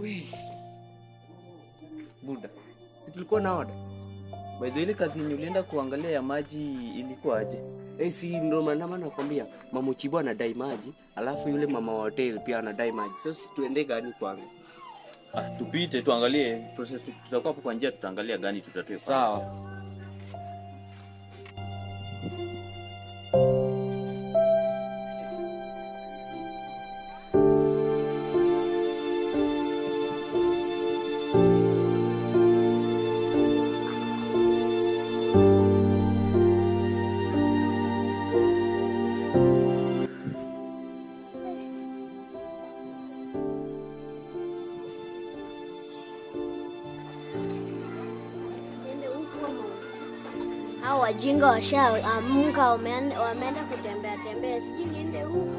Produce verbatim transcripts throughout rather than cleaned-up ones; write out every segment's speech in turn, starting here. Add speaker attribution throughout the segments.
Speaker 1: We. Buda. Si tulikuwa na order.
Speaker 2: Baizo ile kazi ulienda kuangalia ya maji ilikuwa aje?
Speaker 1: Eh, si ndo maana nakwambia Mama Chibo anadai maji, alafu yule mama wa hotel pia anadai maji. Sasa tuende gani kwanza?
Speaker 2: Ah, tupite tuangalie process, tutakuwa hapo kwa njia, tutaangalia gani tutatoe.
Speaker 1: Sawa.
Speaker 3: Hao wajinga washaamka wameenda kutembea tembea, sijui niende huku.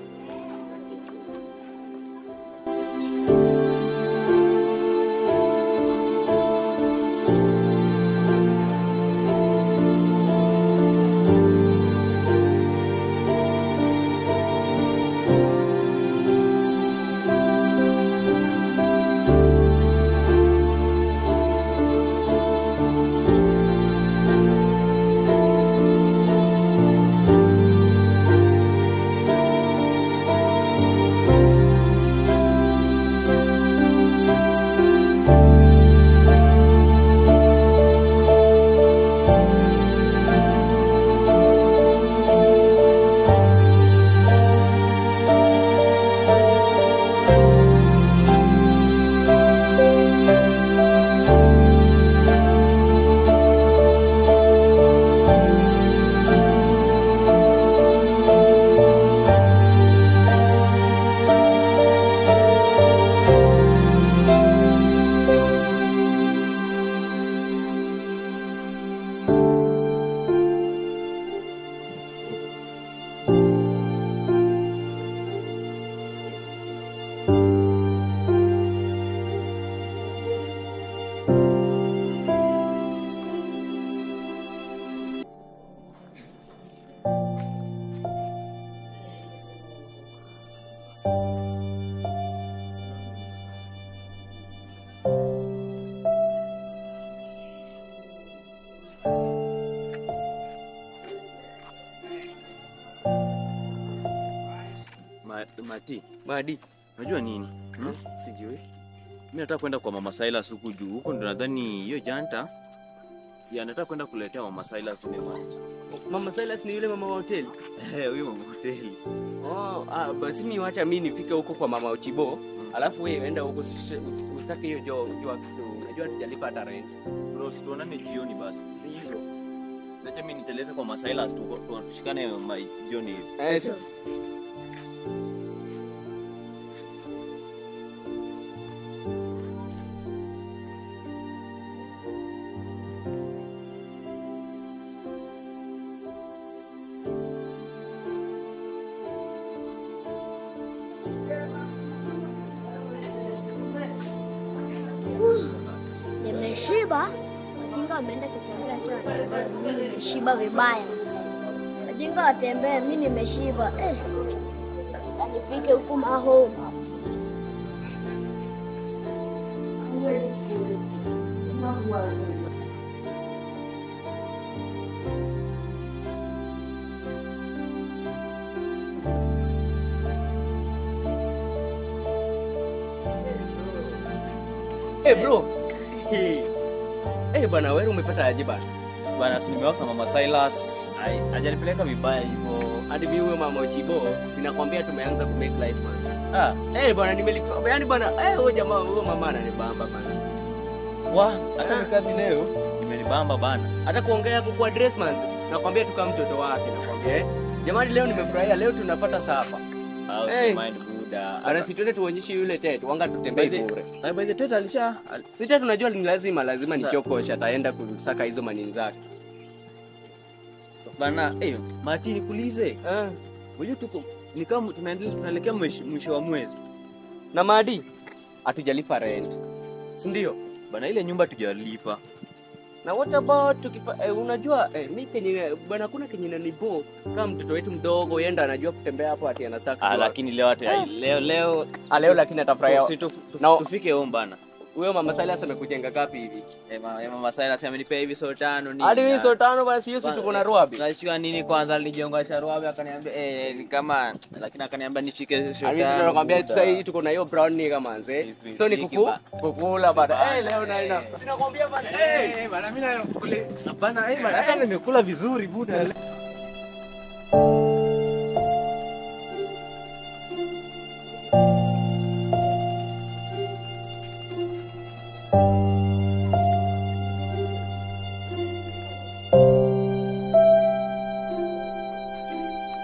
Speaker 2: Mati,
Speaker 1: Madi,
Speaker 2: unajua nini?
Speaker 1: Hmm? Sijui.
Speaker 2: Mimi nataka kwenda kwa Mama Silas huku juu. Huko ndo nadhani hiyo janta. Ya nataka kwenda kuletea Mama Silas ile maji.
Speaker 1: Mama Silas ni yule mama wa hotel?
Speaker 2: Eh, huyo mama hoteli.
Speaker 1: Oh, ah, basi mimi wacha mimi nifike huko kwa Mama Chibo. Hmm. Alafu wewe enda huko usitake hiyo jo jo unajua tujalipa hata rent.
Speaker 2: Bro, situonane jioni basi. Si hivyo. Sasa mimi niteleze kwa Mama Silas tu tushikane jioni hivi.
Speaker 1: Eh, so.
Speaker 3: Nimeshiba. Wajinga wameenda kutembea tena. Mimi nimeshiba vibaya. Wajinga watembea, mimi nimeshiba. Eh. Nifike huku maho.
Speaker 1: Eh, bro. Eh, bwana wewe umepata aje bana?
Speaker 2: Bwana si nimewaka Mama Silas. Hajanipeleka vibaya hivyo.
Speaker 1: Hadi mimi huyo Mama Chibo sinakwambia tumeanza ku make life man.
Speaker 2: Ah,
Speaker 1: eh bwana nimelipa. Yaani bwana eh huyo jamaa huyo mama ananibamba bana.
Speaker 2: Wah, hata kazi leo imenibamba bana.
Speaker 1: Hata kuongea hapo kwa dress man. Nakwambia tu kama mtoto wake nakwambia. Jamani leo nimefurahia, leo tunapata safa.
Speaker 2: Au hey. Mind buda.
Speaker 1: Bana si twende tuonyeshe yule tete, wanga tutembee bure.
Speaker 2: Na by the tete alisha.
Speaker 1: Sita tunajua ni lazima lazima nichokosha ataenda kusaka hizo manini zake.
Speaker 2: Bana, eh, Mati nikuulize.
Speaker 1: Eh.
Speaker 2: Wewe tuko ni kama tunaendelea tunaelekea mwisho wa mwezi.
Speaker 1: Na Madi hatujalipa rent. Si ndio?
Speaker 2: Bana ile nyumba tujalipa.
Speaker 1: Na what about tukipa, eh, unajua eh, mimi kenye bwana kuna kenye nanibo kama mtoto wetu mdogo yenda anajua kutembea hapo ati anasaka.
Speaker 2: Ah, lakini leo hata leo leo
Speaker 1: ah, leo lakini atafurahia.
Speaker 2: Tufike home bana.
Speaker 1: Huyo mama Silas amekujenga gapi hivi?
Speaker 2: Eh, mama Silas amenipea hivi so tano nini?
Speaker 1: Hadi mimi so tano basi hiyo si tuko na ruabi.
Speaker 2: Unajua nini kwanza alijonga ruabi akaniambia eh kama lakini akaniambia nishike so tano.
Speaker 1: Mimi nakwambia sasa hii tuko na hiyo brown ni kama nze. So ni kuku kukula bada. Eh leo naina. Sinakwambia bana. Eh bana mimi na kule. Bana eh bana hata nimekula vizuri buda.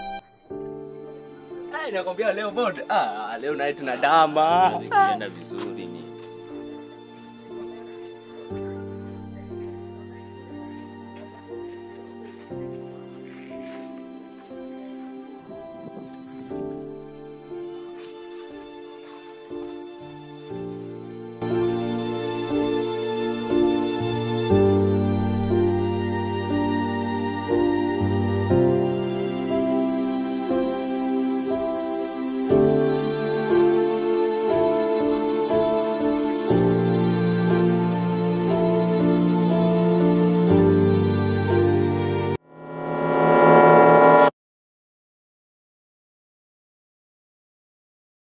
Speaker 1: Nakwambia leo bod. Ah, leo naye tunadama.
Speaker 2: Zikienda vizuri.